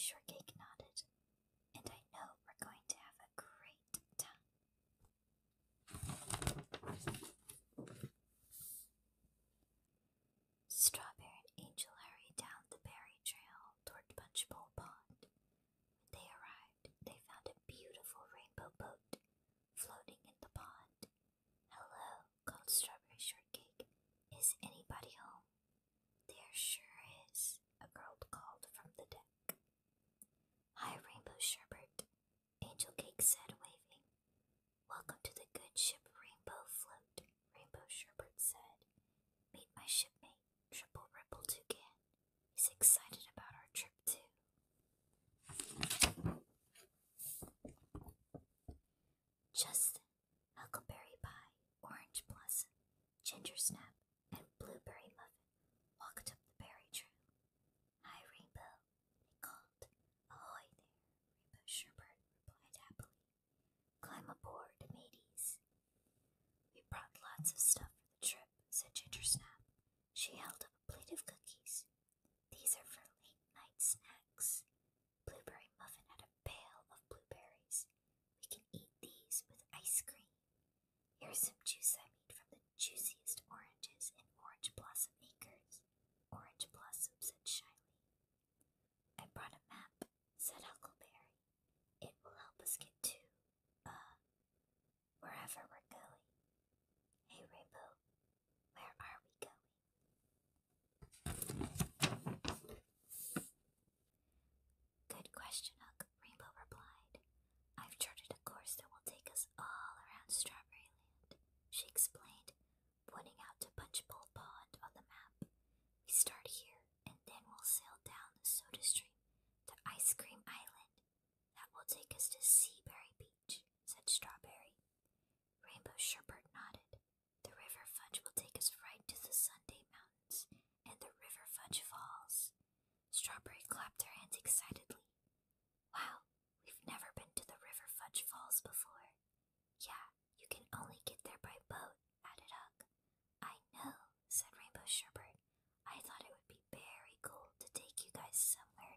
Shortcake nodded. And I know we're going to have a great time. Strawberry and Angel hurried down the berry trail toward Punchbowl Pond. When they arrived, they found a beautiful rainbow boat floating in the pond. "Hello," called Strawberry Shortcake. "Is anybody home?" "There sure is," a girl called from the deck. "Hi, Rainbow Sherbet," Angel Cake said, waving. "Welcome to the good ship Rainbow Float," Rainbow Sherbet said. "Meet my shipmate, Triple Ripple Toucan. He's excited about our trip, too." Just then, Huckleberry Pie, Orange Blossom, Ginger Snap, and Blueberry Muffin walked up the berry trail. "Hi, Rainbow," they called. "Ahoy there," Rainbow Sherbet replied happily. "Climb aboard, mateys." "We brought lots of stuff for the trip," said Ginger Snap. She held up a plate of cookies. "These are for late-night snacks." Blueberry Muffin had a pail of blueberries. "We can eat these with ice cream." "Here's some juice I made from the juiciest oranges in Orange Blossom Acres," Orange Blossom said shyly. "I brought a map," said Huckleberry. "It will help us get to, wherever we're going." "Hey, Rainbow, where are we going?" "Good question, Huck," Rainbow replied. "I've charted a course that will take us all around Strawberry Land," she explained, pointing out to Punchbowl Pond on the map. "We start here, and then we'll sail down the Soda Stream to Ice Cream Island. That will take us to Seaberry Beach," said Strawberry. Rainbow Sherbet nodded. "The River Fudge will take us right to the Sunday Mountains and the River Fudge Falls." Strawberry clapped her hands excitedly. "Wow, we've never been to the River Fudge Falls before." "Yeah, you can only get there by boat," added Huck. "I know," said Rainbow Sherbet. "I thought it would be very cool to take you guys somewhere.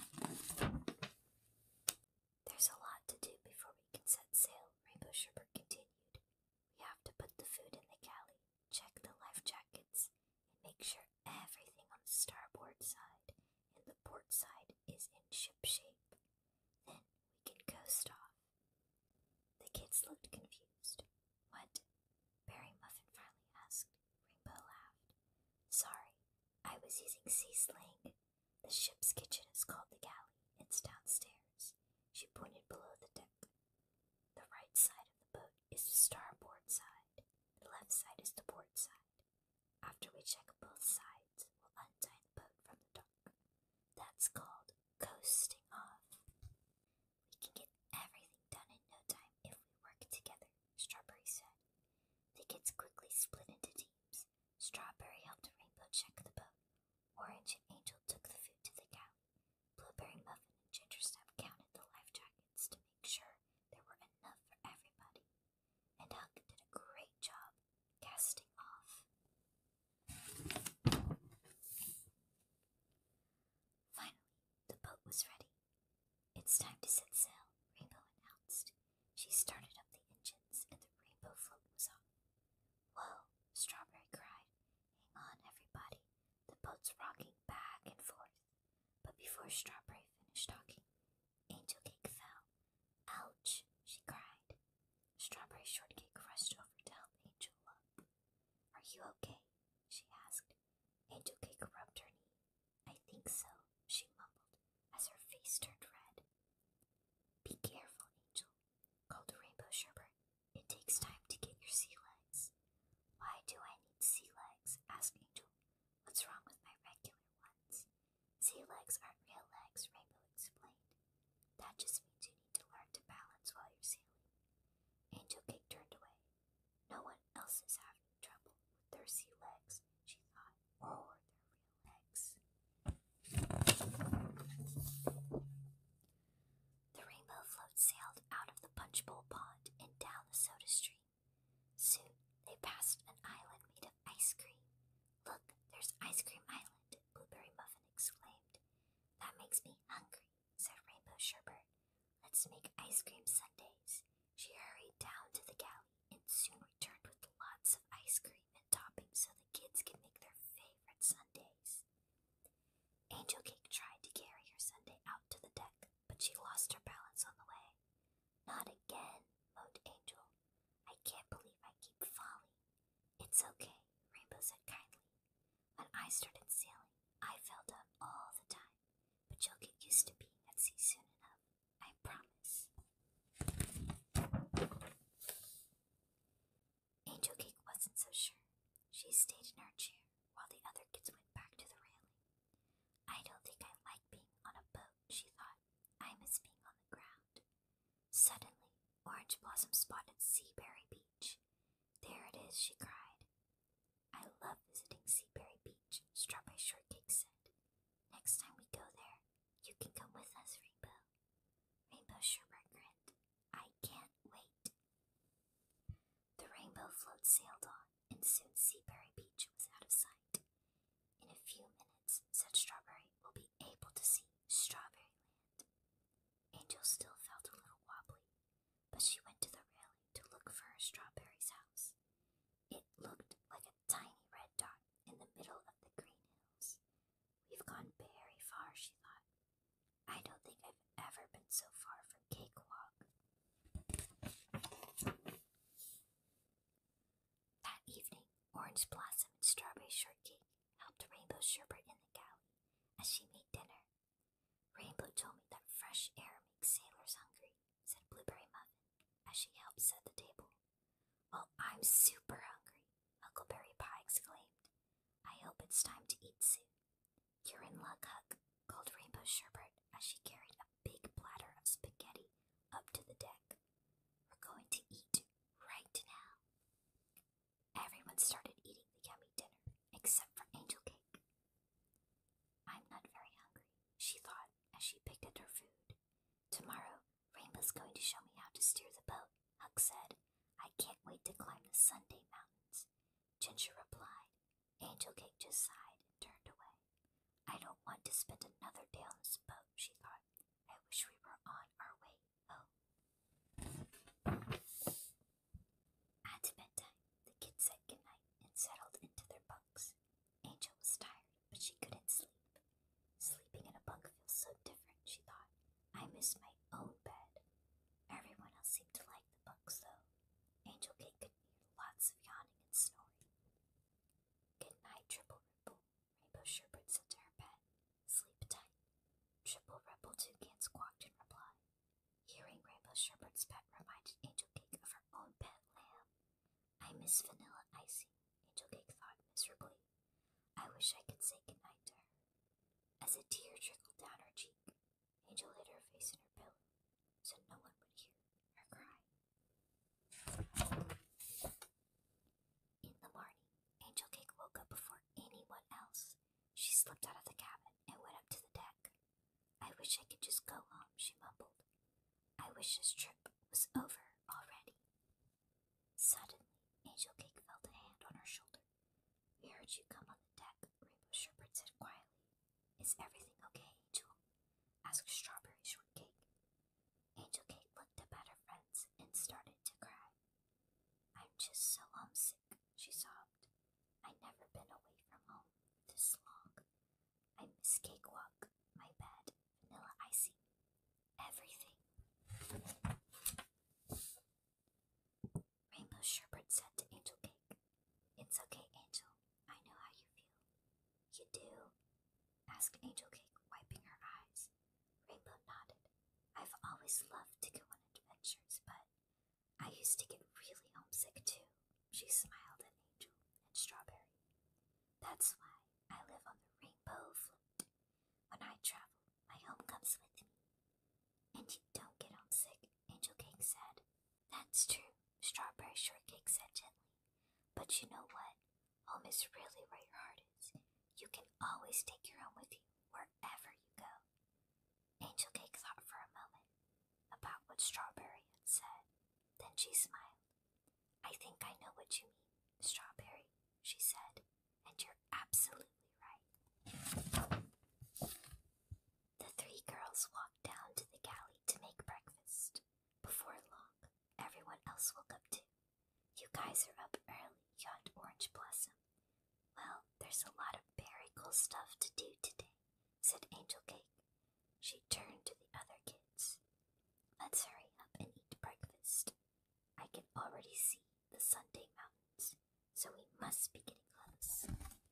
There's a lot to do before we can set sail," Rainbow Sherbet continued. "We have to put the food in the galley, check the life jackets, and make sure everything on the starboard side and the port side is in ship shape. Then we can coast off." The kids looked confused. "What?" Berry Muffin finally asked. Rainbow laughed. "Sorry, I was using sea slang. The ship's kitchen is called the galley. It's downstairs." She pointed below the deck. "The right side of the boat is the starboard side. The left side is the port side. After we check both sides, we'll untie the boat from the dock. That's called coasting off." "We can get everything done in no time if we work together," Strawberry said. The kids quickly split into teams. Strawberry helped Rainbow check the boat. Orange and Angel took the food to the galley. Blueberry Muffin and Ginger Snap counted the life jackets to make sure there were enough for everybody. And Huck did a great job casting off. Finally, the boat was ready. "It's time to set sail," Rainbow announced. She started up the engines, and the rainbow float was off. "Whoa," Strawberry cried. "Hang on, everybody. The boat's rocking back and forth." But before Strawberry finished talking, Angel Cake fell. "Ouch," she cried. Strawberry Shortcake rushed over to help Angel up. "Are you okay?" she asked. Angel Cake rubbed her knee. "I think so," she mumbled as her face turned red. "Be careful, Angel," called Rainbow Sherbet. "It takes time to get your sea legs." "Why do I need sea legs?" asked Angel. "What's wrong with my regular ones?" "Sea legs aren't real legs," Rainbow explained. "That just means you need to learn to balance while you're sailing." Angel Cake turned away. No one else is having trouble with their sea legs, she thought, or their real legs. The rainbow float sailed out of the Punchbowl Pond and down the Soda Stream. Soon they passed an island made of ice cream. "Look, there's Ice Cream Island," Blueberry Muffin exclaimed. "That makes me hungry," Sherbert. Let's make ice cream sundaes. She hurried down to the galley and soon returned with lots of ice cream and toppings so the kids could make their favorite sundaes. Angel Cake tried to carry her sundae out to the deck, but she lost her balance on the way. Not again, moaned Angel. I can't believe I keep falling. It's okay, Rainbow said kindly. When I started sailing, I fell down all the time, but you'll get used to being at sea soon enough, I promise. Angel Cake wasn't so sure. She stayed in her chair while the other kids went back to the railing. I don't think I like being on a boat, she thought. I miss being on the ground. Suddenly, Orange Blossom spotted Seaberry Beach. There it is, she cried. I love visiting Seaberry Beach, Strawberry Shortcake said. Next time we go there, you can come with us, Rainbow. Rainbow Sherbert grinned. I can't wait. The rainbow float sailed on, and soon Seaberry Beach was out of sight. In a few minutes, said Strawberry, we'll be able to see Strawberry Land. Angel still felt a little wobbly, but she went to the railing to look for her Strawberry's house. It looked like a tiny red dot in the middle of the green hills. We've gone very far, she thought. I don't think I've ever been so far from Cakewalk. That evening, Orange Blossom and Strawberry Shortcake helped Rainbow Sherbert in the galley as she made dinner. Rainbow told me that fresh air makes sailors hungry, said Blueberry Muffin as she helped set the table. Well, I'm super hungry, Huckleberry Pie exclaimed. I hope it's time to eat soon. You're in luck, Huck, called Rainbow Sherbert as she carried a big platter of spaghetti up to the deck. We're going to eat right now. Everyone started eating the yummy dinner, except for Angel Cake. I'm not very hungry, she thought as she picked at her food. Tomorrow, Rainbow's going to show me how to steer the boat, Huck said. I can't wait to climb the Sunday Mountains. Ginger replied. Angel Cake just sighed and turned away. I don't want to spend another day on this boat, she thought. I wish we were on our way home. At bedtime, the kids said goodnight and settled into their bunks. Angel was tired, but she couldn't sleep. Sleeping in a bunk feels so different, she thought. I miss my own bed. Everyone else seemed to like the bunks, though. Angel Cake could hear lots of yawning and snoring. Good night, Triple Ripple, Rainbow Sherbert said to her pet. Sleep tight. Triple Ripple Toucan squawked in reply. Hearing Rainbow Sherbert's pet reminded Angel Cake of her own pet lamb. I miss vanilla icing, Angel Cake thought miserably. I wish I could say goodnight to her. As a tear trickled down her cheek, Angel hid her face in her pillow so no one would hear her cry. In the morning, Angel Cake woke up before anyone else. She slipped out of the cabin and went up to the deck. I wish I could just go home, she mumbled. I wish this trip was over already. Suddenly, Angel Cake felt a hand on her shoulder. We heard you come on the deck, Rainbow Sherbert said quietly. Is everything okay, Angel? Asked Strawberry Shortcake. Angel Cake looked up at her friends and started to cry. I'm just so homesick, she sobbed. I've never been away from home this long. I miss Cakewalk, my bed, vanilla icing, everything. Rainbow Sherbert said to Angel Cake, It's okay, Angel. I know how you feel. You do? Asked Angel Cake, wiping her eyes. Rainbow nodded. I've always loved to go on adventures, but I used to get really homesick too. She smiled at Angel and Strawberry. That's why I live on the rainbow float. When I travel, my home comes with me. And you don't get homesick, Angel Cake said. That's true, Strawberry Shortcake said gently. But you know what? Home is really where your heart is. You can always take your home with you wherever you go. Angel Cake thought for a moment about what Strawberry had said. Then she smiled. I think I know what you mean, Strawberry, she said, and you're absolutely right. The three girls walked down to the galley else woke up too. You guys are up early, yawned Orange Blossom. Well, there's a lot of very cool stuff to do today, said Angel Cake. She turned to the other kids. Let's hurry up and eat breakfast. I can already see the Sunday Mountains, so we must be getting close.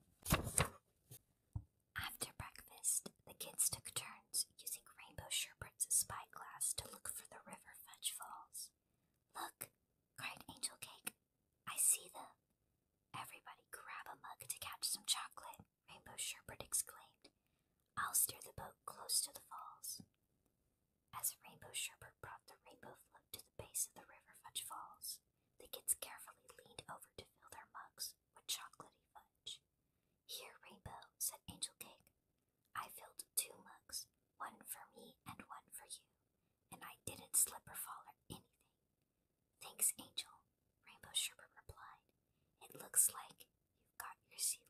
After breakfast, the kids took turns using Rainbow Sherbet's spyglass to look for the River Fudge Falls. Look, cried Angel Cake. I see them. Everybody grab a mug to catch some chocolate, Rainbow Sherbet exclaimed. I'll steer the boat close to the falls. As Rainbow Sherbet brought the rainbow float to the base of the River Fudge Falls, the kids carefully leaned over to fill their mugs with chocolatey fudge. Here, Rainbow, said Angel Cake. I filled 2 mugs, one for me and one for you, and I didn't slip or fall or anything. Thanks, Angel, Rainbow Sherbet replied. It looks like you've got your sea